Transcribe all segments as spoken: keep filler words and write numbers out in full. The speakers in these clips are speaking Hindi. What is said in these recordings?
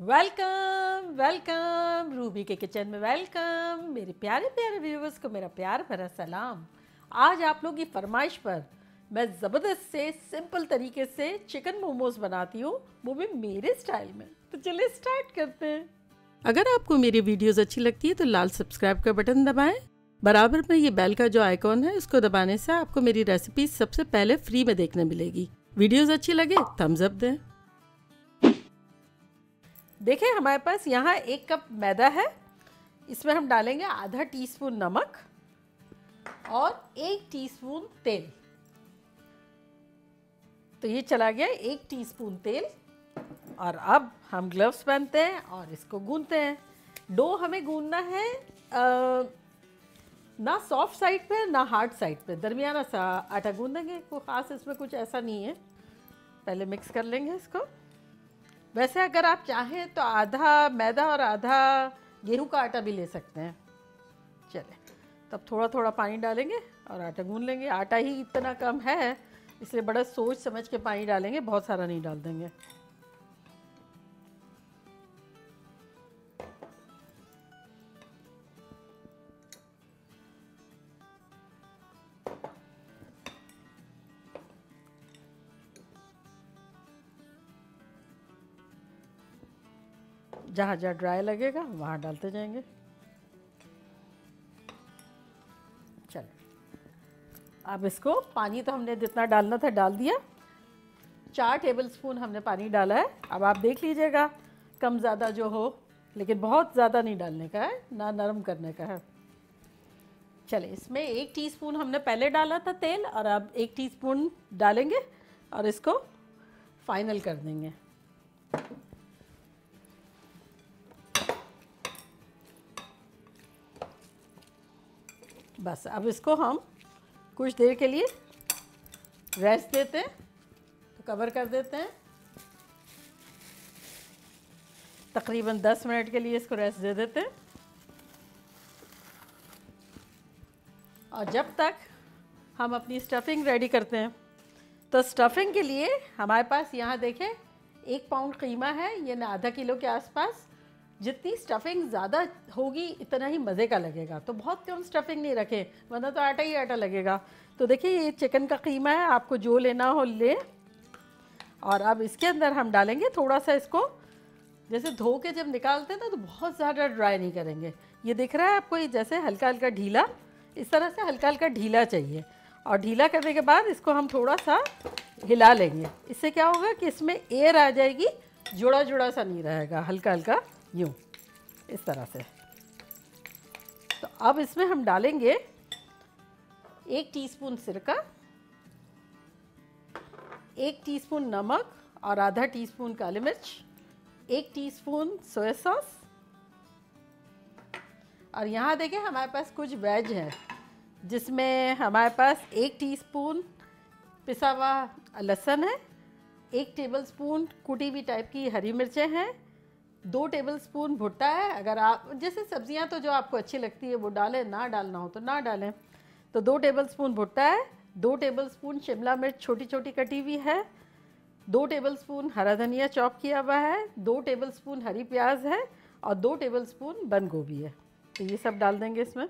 वेलकम वेलकम रूबी के किचन में वेलकम। मेरे प्यारे प्यारे व्यूवर्स को मेरा प्यार भरा सलाम। आज आप लोगों की फरमाइश पर मैं ज़बरदस्त से सिंपल तरीके से चिकन मोमोज बनाती हूँ, वो भी मेरे स्टाइल में। तो चलिए स्टार्ट करते हैं। अगर आपको मेरी वीडियोस अच्छी लगती है तो लाल सब्सक्राइब का बटन दबाएं। बराबर में ये बेल का जो आइकॉन है इसको दबाने से आपको मेरी रेसिपी सबसे पहले फ्री में देखने मिलेगी। वीडियोस अच्छी लगे थम्स अप दें। देखिए हमारे पास यहाँ एक कप मैदा है, इसमें हम डालेंगे आधा टीस्पून नमक और एक टीस्पून तेल। तो ये चला गया एक टीस्पून तेल। और अब हम ग्लव्स पहनते हैं और इसको गूंदते हैं। डो हमें गूंदना है आ, ना सॉफ्ट साइड पे ना हार्ड साइड पे, दरमियाना सा आटा गूंदेंगे। कोई ख़ास इसमें कुछ ऐसा नहीं है। पहले मिक्स कर लेंगे इसको। वैसे अगर आप चाहें तो आधा मैदा और आधा गेहूं का आटा भी ले सकते हैं। चले तब थोड़ा थोड़ा पानी डालेंगे और आटा गूंद लेंगे। आटा ही इतना कम है इसलिए बड़ा सोच समझ के पानी डालेंगे, बहुत सारा नहीं डाल देंगे। जहाँ जहाँ ड्राई लगेगा वहाँ डालते जाएंगे। चलिए अब इसको पानी तो हमने जितना डालना था डाल दिया। चार टेबलस्पून हमने पानी डाला है। अब आप देख लीजिएगा कम ज़्यादा जो हो, लेकिन बहुत ज़्यादा नहीं डालने का है, ना नरम करने का है। चलिए इसमें एक टीस्पून हमने पहले डाला था तेल और अब एक टीस्पून डालेंगे और इसको फाइनल कर देंगे। बस अब इसको हम कुछ देर के लिए रेस्ट देते हैं। तो कवर कर देते हैं, तकरीबन दस मिनट के लिए इसको रेस्ट दे देते हैं। और जब तक हम अपनी स्टफिंग रेडी करते हैं, तो स्टफिंग के लिए हमारे पास यहाँ देखें एक पाउंड कीमा है, ये आधा किलो के आसपास। जितनी स्टफिंग ज़्यादा होगी इतना ही मज़े का लगेगा। तो बहुत कम स्टफिंग नहीं रखें वरना तो आटा ही आटा लगेगा। तो देखिए ये चिकन का कीमा है, आपको जो लेना हो ले। और अब इसके अंदर हम डालेंगे थोड़ा सा, इसको जैसे धो के जब निकालते हैं ना तो बहुत ज़्यादा ड्राई नहीं करेंगे। ये दिख रहा है आपको, ये जैसे हल्का हल्का ढीला, इस तरह से हल्का हल्का ढीला चाहिए। और ढीला करने के बाद इसको हम थोड़ा सा हिला लेंगे। इससे क्या होगा कि इसमें एयर आ जाएगी, जुड़ा जुड़ा सा नहीं रहेगा, हल्का हल्का यूँ इस तरह से। तो अब इसमें हम डालेंगे एक टीस्पून सिरका, एक टीस्पून नमक और आधा टीस्पून काली मिर्च, एक टीस्पून सोया सॉस। और यहाँ देखिए हमारे पास कुछ वेज है, जिसमें हमारे पास एक टीस्पून पिसा हुआ लहसुन है, एक टेबलस्पून कुटी हुई टाइप की हरी मिर्चें हैं, दो टेबलस्पून भुट्टा है। अगर आप जैसे सब्जियां तो जो आपको अच्छी लगती है वो डालें, ना डालना हो तो ना डालें। तो दो टेबलस्पून भुट्टा है, दो टेबलस्पून शिमला मिर्च छोटी छोटी कटी हुई है, दो टेबलस्पून हरा धनिया चॉप किया हुआ है, दो टेबलस्पून हरी प्याज है और दो टेबलस्पून बंद गोभी है। तो ये सब डाल देंगे इसमें।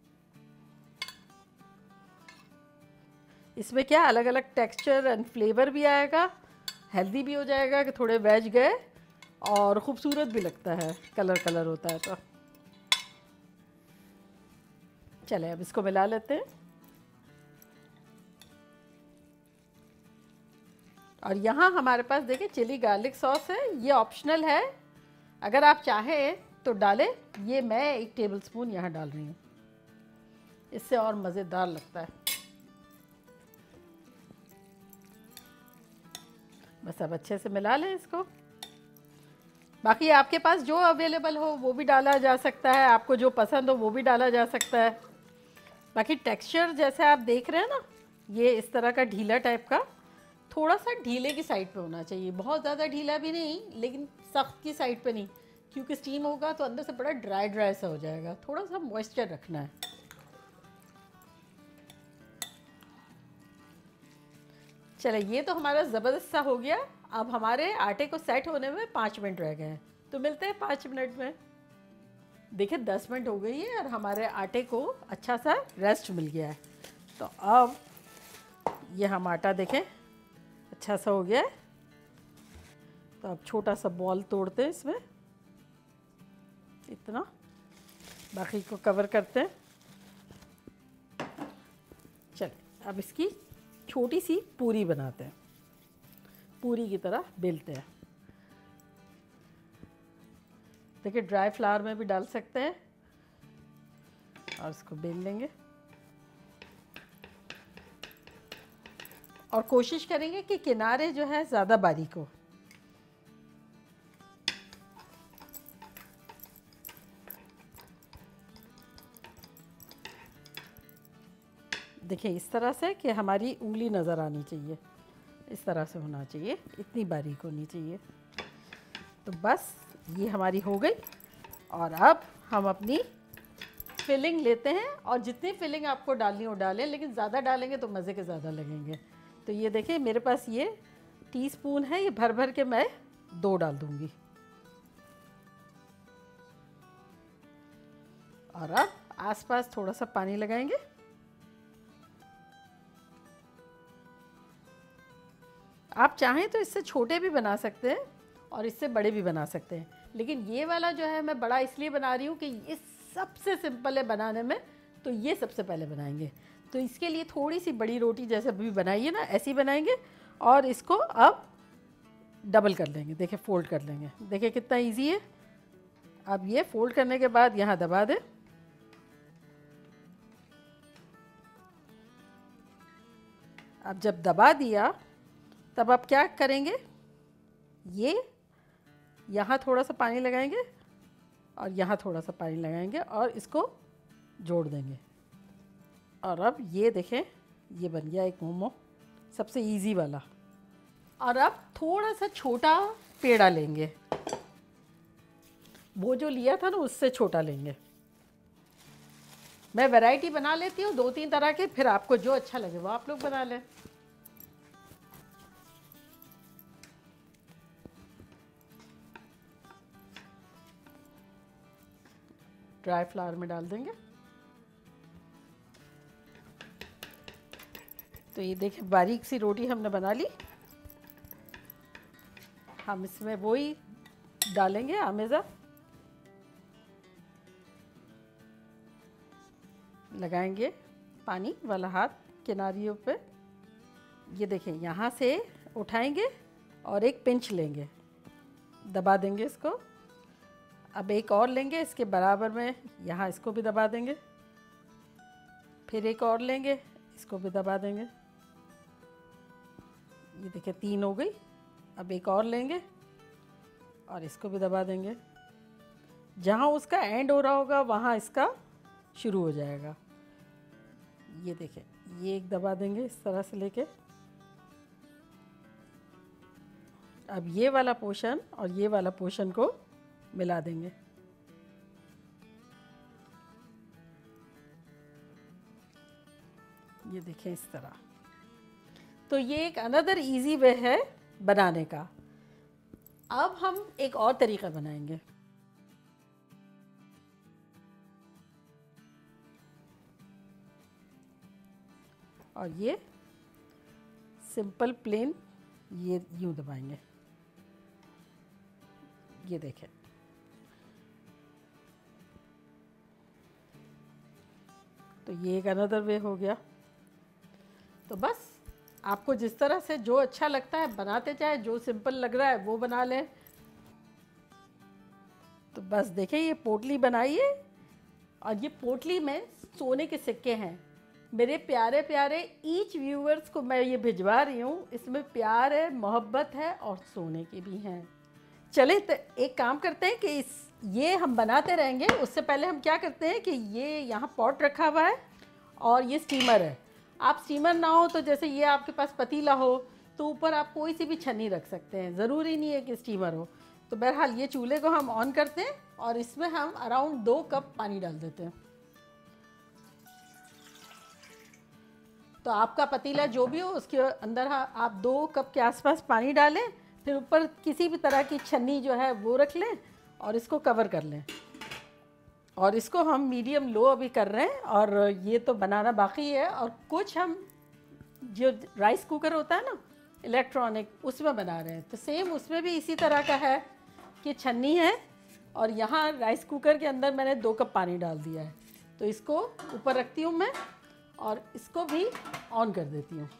इसमें क्या अलग अलग टेक्सचर एंड फ्लेवर भी आएगा, हेल्दी भी हो जाएगा कि थोड़े वेज गए और ख़ूबसूरत भी लगता है, कलर कलर होता है। तो चले अब इसको मिला लेते हैं। और यहाँ हमारे पास देखिए चिली गार्लिक सॉस है, ये ऑप्शनल है, अगर आप चाहें तो डालें। ये मैं एक टेबलस्पून यहाँ डाल रही हूँ, इससे और मज़ेदार लगता है। बस अब अच्छे से मिला लें इसको। बाकी आपके पास जो अवेलेबल हो वो भी डाला जा सकता है, आपको जो पसंद हो वो भी डाला जा सकता है। बाकी टेक्सचर जैसे आप देख रहे हैं ना, ये इस तरह का ढीला टाइप का, थोड़ा सा ढीले की साइड पे होना चाहिए, बहुत ज़्यादा ढीला भी नहीं लेकिन सख्त की साइड पे नहीं, क्योंकि स्टीम होगा तो अंदर से बड़ा ड्राई ड्राई सा हो जाएगा। थोड़ा सा मॉइस्चर रखना है। चले ये तो हमारा ज़बरदस्त सा हो गया। अब हमारे आटे को सेट होने में पाँच मिनट रह गए हैं, तो मिलते हैं पाँच मिनट में। देखिए दस मिनट हो गई है और हमारे आटे को अच्छा सा रेस्ट मिल गया है। तो अब ये हम आटा देखें अच्छा सा हो गया है। तो अब छोटा सा बॉल तोड़ते हैं इसमें, इतना, बाकी को कवर करते हैं। चलिए अब इसकी छोटी सी पूरी बनाते हैं, पूरी की तरह बेलते हैं। देखिए ड्राई फ्लावर में भी डाल सकते हैं और इसको बेल लेंगे और कोशिश करेंगे कि किनारे जो है ज़्यादा बारीक हो। देखिए इस तरह से कि हमारी उंगली नज़र आनी चाहिए, इस तरह से होना चाहिए, इतनी बारीक होनी चाहिए। तो बस ये हमारी हो गई और अब हम अपनी फिलिंग लेते हैं और जितनी फिलिंग आपको डालनी हो डालें, लेकिन ज़्यादा डालेंगे तो मज़े के ज़्यादा लगेंगे। तो ये देखिए मेरे पास ये टीस्पून है, ये भर भर के मैं दो डाल दूँगी। और अब आसपास थोड़ा सा पानी लगाएंगे। आप चाहें तो इससे छोटे भी बना सकते हैं और इससे बड़े भी बना सकते हैं, लेकिन ये वाला जो है मैं बड़ा इसलिए बना रही हूँ कि ये सबसे सिंपल है बनाने में, तो ये सबसे पहले बनाएंगे। तो इसके लिए थोड़ी सी बड़ी रोटी जैसे अभी बनाइए ना, ऐसी बनाएंगे और इसको अब डबल कर लेंगे। देखिए फोल्ड कर लेंगे, देखिए कितना इजी है। अब ये फोल्ड करने के बाद यहाँ दबा दें। अब जब दबा दिया तब आप क्या करेंगे, ये यहाँ थोड़ा सा पानी लगाएंगे और यहाँ थोड़ा सा पानी लगाएंगे और इसको जोड़ देंगे। और अब ये देखें ये बन गया एक मोमो, सबसे इजी वाला। और अब थोड़ा सा छोटा पेड़ा लेंगे, वो जो लिया था ना उससे छोटा लेंगे। मैं वैरायटी बना लेती हूँ दो तीन तरह के, फिर आपको जो अच्छा लगे वो आप लोग बना लें। ड्राई फ्लावर में डाल देंगे। तो ये देखिए बारीक सी रोटी हमने बना ली। हम इसमें वही डालेंगे आमेज़ा, लगाएंगे पानी वाला हाथ किनारियों पे। ये देखें यहाँ से उठाएंगे और एक पिंच लेंगे, दबा देंगे इसको। अब एक और लेंगे इसके बराबर में, यहाँ इसको भी दबा देंगे। फिर एक और लेंगे, इसको भी दबा देंगे। ये देखिए तीन हो गई। अब एक और लेंगे और इसको भी दबा देंगे। जहाँ उसका एंड हो रहा होगा वहाँ इसका शुरू हो जाएगा। ये देखिए ये एक दबा देंगे इस तरह से लेके। अब ये वाला पोर्शन और ये वाला पोर्शन को मिला देंगे। ये देखें इस तरह। तो ये एक अनदर इजी वे है बनाने का। अब हम एक और तरीका बनाएंगे। और ये सिंपल प्लेन ये यूं दबाएंगे। ये देखें तो ये एक अनदर वे हो गया। तो बस आपको जिस तरह से जो अच्छा लगता है बनाते जाए, जो सिंपल लग रहा है वो बना लें। तो बस देखें ये पोटली बनाइए और ये पोटली में सोने के सिक्के हैं। मेरे प्यारे प्यारे ईच व्यूअर्स को मैं ये भिजवा रही हूँ। इसमें प्यार है, मोहब्बत है और सोने के भी हैं। चले तो एक काम करते हैं कि इस ये हम बनाते रहेंगे। उससे पहले हम क्या करते हैं कि ये यहाँ पॉट रखा हुआ है और ये स्टीमर है। आप स्टीमर ना हो तो जैसे ये आपके पास पतीला हो तो ऊपर आप कोई सी भी छन्नी रख सकते हैं, ज़रूरी नहीं है कि स्टीमर हो। तो बहरहाल ये चूल्हे को हम ऑन करते हैं और इसमें हम अराउंड दो कप पानी डाल देते हैं। तो आपका पतीला जो भी हो उसके अंदर आप दो कप के आसपास पानी डालें। फिर ऊपर किसी भी तरह की छन्नी जो है वो रख लें और इसको कवर कर लें। और इसको हम मीडियम लो अभी कर रहे हैं, और ये तो बनाना बाकी है। और कुछ हम जो राइस कुकर होता है ना इलेक्ट्रॉनिक, उसमें बना रहे हैं। तो सेम उसमें भी इसी तरह का है कि छन्नी है, और यहाँ राइस कुकर के अंदर मैंने दो कप पानी डाल दिया है। तो इसको ऊपर रखती हूँ मैं, और इसको भी ऑन कर देती हूँ।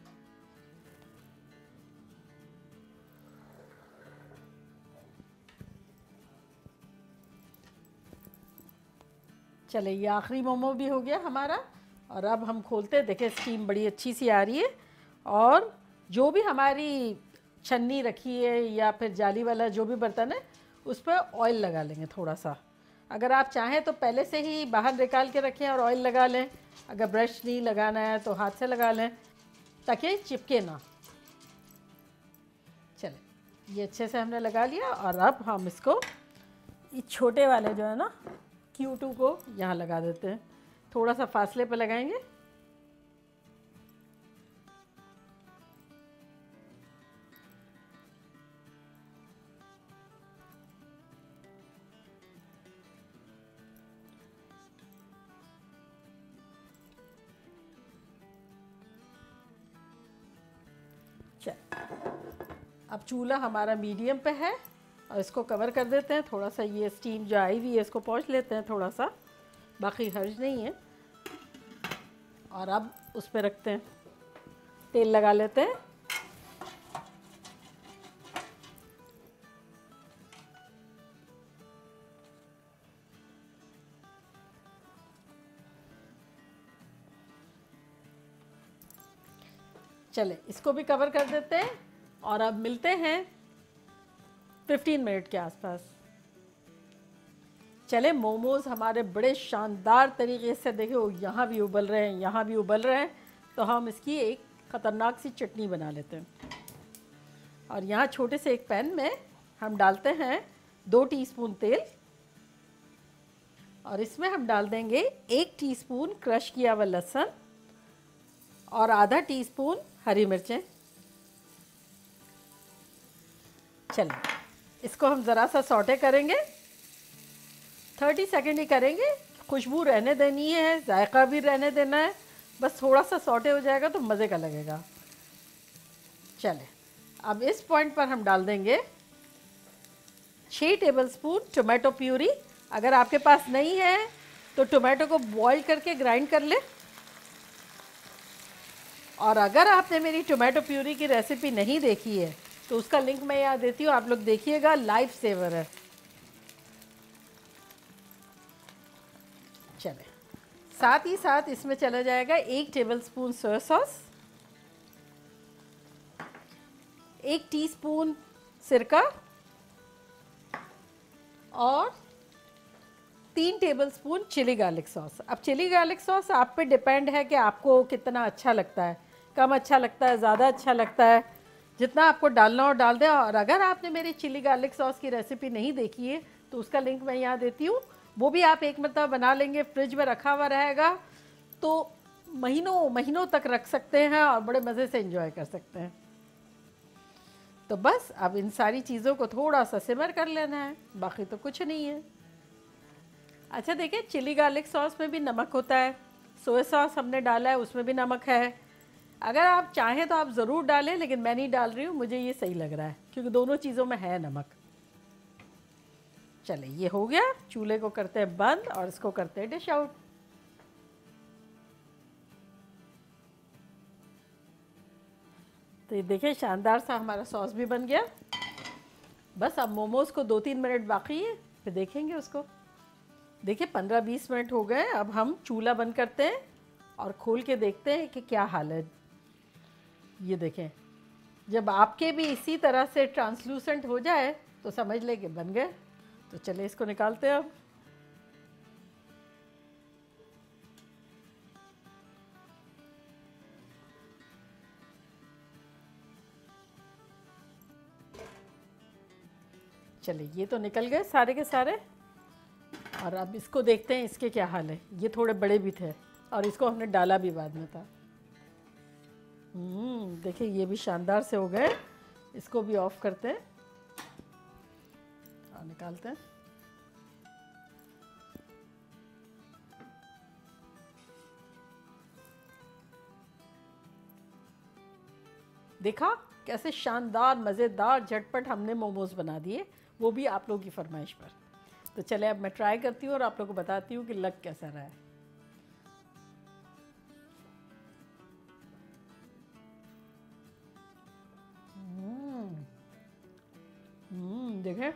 चले, ये आखिरी मोमो भी हो गया हमारा। और अब हम खोलते हैं। देखें स्टीम बड़ी अच्छी सी आ रही है। और जो भी हमारी छन्नी रखी है या फिर जाली वाला जो भी बर्तन है, उस पर ऑयल लगा लेंगे थोड़ा सा। अगर आप चाहें तो पहले से ही बाहर निकाल के रखें और ऑयल लगा लें। अगर ब्रश नहीं लगाना है तो हाथ से लगा लें, ताकि चिपके ना। चले, ये अच्छे से हमने लगा लिया। और अब हम इसको ये छोटे वाले जो है ना क्यू टू को यहाँ लगा देते हैं। थोड़ा सा फासले पे लगाएंगे। अब चूल्हा हमारा मीडियम पे है, और इसको कवर कर देते हैं। थोड़ा सा ये स्टीम जो आई हुई है इसको पोंछ लेते हैं थोड़ा सा, बाकी हर्ज नहीं है। और अब उस पर रखते हैं, तेल लगा लेते हैं। चले, इसको भी कवर कर देते हैं। और अब मिलते हैं पंद्रह मिनट के आसपास। चले, मोमोज़ हमारे बड़े शानदार तरीके से देखिए वो यहाँ भी उबल रहे हैं, यहाँ भी उबल रहे हैं। तो हम इसकी एक ख़तरनाक सी चटनी बना लेते हैं। और यहाँ छोटे से एक पैन में हम डालते हैं दो टीस्पून तेल, और इसमें हम डाल देंगे एक टीस्पून क्रश किया हुआ लहसुन और आधा टीस्पून हरी मिर्चें। चलिए, इसको हम ज़रा सा सौटे करेंगे, तीस सेकंड ही करेंगे। खुशबू रहने देनी है, जायका भी रहने देना है। बस थोड़ा सा सौटे हो जाएगा तो मज़े का लगेगा। चले, अब इस पॉइंट पर हम डाल देंगे छः टेबलस्पून टोमेटो प्यूरी। अगर आपके पास नहीं है तो टोमेटो को बॉईल करके ग्राइंड कर ले। और अगर आपने मेरी टोमेटो प्यूरी की रेसिपी नहीं देखी है तो उसका लिंक मैं यहाँ देती हूँ, आप लोग देखिएगा, लाइफ सेवर है। चले, साथ ही साथ इसमें चला जाएगा एक टेबलस्पून सोया सॉस, एक टीस्पून सिरका और तीन टेबलस्पून चिली गार्लिक सॉस। अब चिली गार्लिक सॉस आप पे डिपेंड है कि आपको कितना अच्छा लगता है, कम अच्छा लगता है, ज़्यादा अच्छा लगता है। जितना आपको डालना हो डाल दें। और अगर आपने मेरी चिली गार्लिक सॉस की रेसिपी नहीं देखी है तो उसका लिंक मैं यहाँ देती हूँ, वो भी आप एक मरतबा बना लेंगे, फ्रिज में रखा हुआ रहेगा तो महीनों महीनों तक रख सकते हैं और बड़े मज़े से एंजॉय कर सकते हैं। तो बस अब इन सारी चीज़ों को थोड़ा सा सिमर कर लेना है, बाकी तो कुछ नहीं है। अच्छा देखिए, चिली गार्लिक सॉस में भी नमक होता है, सोया सॉस हमने डाला है उसमें भी नमक है। अगर आप चाहें तो आप ज़रूर डालें, लेकिन मैं नहीं डाल रही हूँ, मुझे ये सही लग रहा है क्योंकि दोनों चीज़ों में है नमक। चले, ये हो गया। चूल्हे को करते हैं बंद और इसको करते हैं डिश आउट। तो ये देखिए शानदार सा हमारा सॉस भी बन गया। बस अब मोमोज़ को दो तीन मिनट बाकी है, फिर देखेंगे उसको। देखिए पंद्रह बीस मिनट हो गए। अब हम चूल्हा बंद करते हैं और खोल के देखते हैं कि क्या हाल है। ये देखें, जब आपके भी इसी तरह से ट्रांसलूसेंट हो जाए तो समझ ले कि बन गए। तो चलिए इसको निकालते हैं अब। चलिए, ये तो निकल गए सारे के सारे। और अब इसको देखते हैं इसके क्या हाल है। ये थोड़े बड़े भी थे और इसको हमने डाला भी बाद में था। हम्म देखिए ये भी शानदार से हो गए। इसको भी ऑफ करते हैं बाहर निकालते हैं। देखा कैसे शानदार मज़ेदार झटपट हमने मोमोज बना दिए, वो भी आप लोगों की फरमाइश पर। तो चले अब मैं ट्राई करती हूँ और आप लोगों को बताती हूँ कि लग कैसा रहा है। हम्म देखें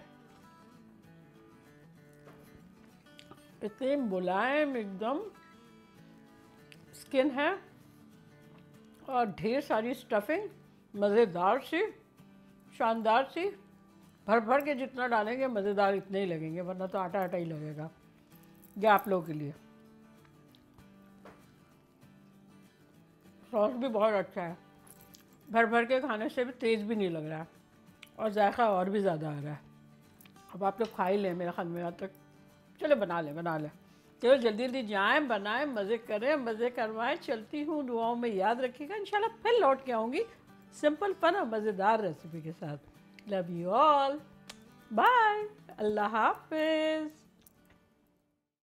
इतने मुलायम एकदम स्किन है और ढेर सारी स्टफिंग, मज़ेदार सी, शानदार सी। भर भर के जितना डालेंगे मज़ेदार इतने ही लगेंगे, वरना तो आटा आटा ही लगेगा। ये आप लोगों के लिए। सॉस भी बहुत अच्छा है, भर भर के खाने से भी तेज़ भी नहीं लग रहा है और जायका और भी ज़्यादा आ रहा है। अब आप लोग खा ही लें मेरा ख्याल में यहाँ तक। चलो बना लें बना लें चलो जल्दी जल्दी जाएं, बनाएं, मज़े करें, मज़े करवाएं। चलती हूँ, दुआओं में याद रखिएगा। इंशाल्लाह फिर लौट के आऊँगी सिंपल फन और मज़ेदार रेसिपी के साथ। Love you all, bye, Allah हाफिज़।